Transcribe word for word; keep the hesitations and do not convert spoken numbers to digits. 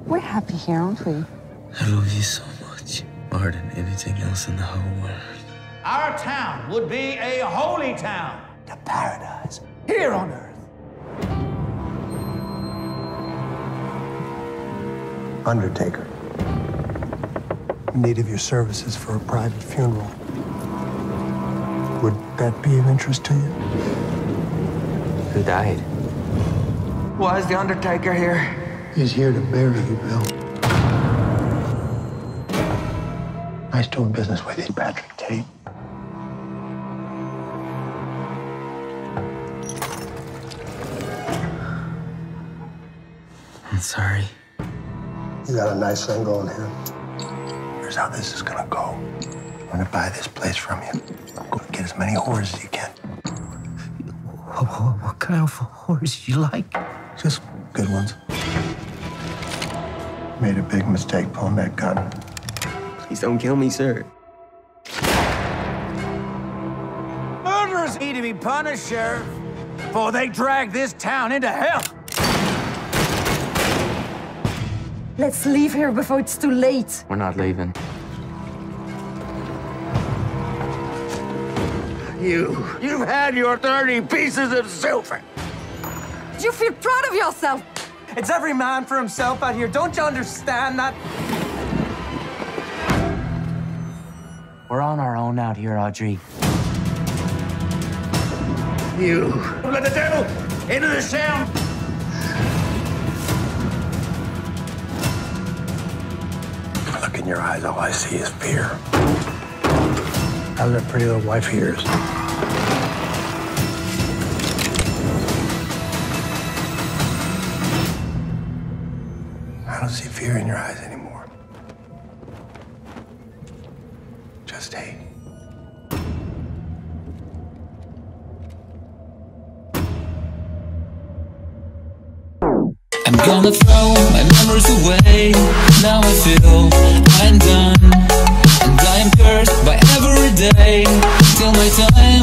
We're happy here, aren't we? I love you so much, more than anything else in the whole world. Our town would be a holy town, a paradise here on earth. Undertaker. In need of your services for a private funeral. Would that be of interest to you? Who died? Why is the Undertaker here? He's here to bury you, Bill. Nice doing business with you, Patrick Tate. I'm sorry. You got a nice thing going here. Here's how this is gonna go. I'm gonna buy this place from you. Go get as many whores as you can. What, what, what kind of horse you like? Just good ones. Made a big mistake pulling that gun. Please don't kill me, sir. Murderers need to be punished, Sheriff, for they drag this town into hell. Let's leave here before it's too late. We're not leaving. You, you've had your thirty pieces of silver. Do you feel proud of yourself? It's every man for himself out here. Don't you understand that? We're on our own out here, Audrey. You let the devil into this town. Look in your eyes, all I see is fear. How's that pretty little wife of yours? I don't see fear in your eyes anymore. Just hate. I'm gonna throw my memories away. Now I feel I'm done, and I am cursed by every day till my time